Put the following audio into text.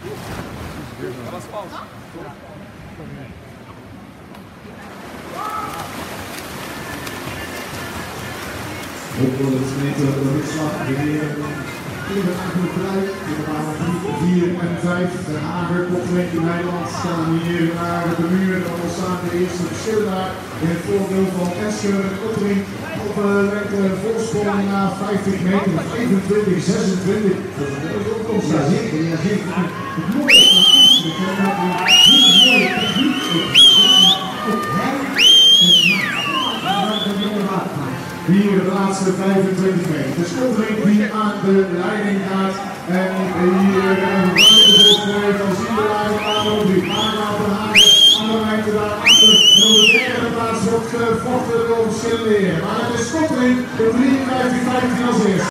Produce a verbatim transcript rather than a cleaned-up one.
Dat was fout. Ook voor de gemeente de rugslag, de heren Kieber eigenlijk gelijk. In de baan drie, vier en vijf. De Hager, kopgemeente Nederland staan hier naar de muur. Dan ontstaan de eerste verschillen daar in het voordeel van Esker en Ottering. Op een uh, voorsprong na vijftig meter, vijfentwintig, zesentwintig. Dat is een hele opkomst. Ja, zeker. Ja, zeker. Het mooie is dat Esker, ik heb dat een hele mooie techniek op hem en maakt. Hier de laatste vijfentwintig meter. De Schotring die aan de leiding gaat. En hier een ruimte volgt van Zieberlijn aan de Hagen van Hagen. Andere ruimte daarachter. En op de derde plaats wordt gevochten door Schilleer. Maar het is Schotring de drieënvijftig vijftien als eerste.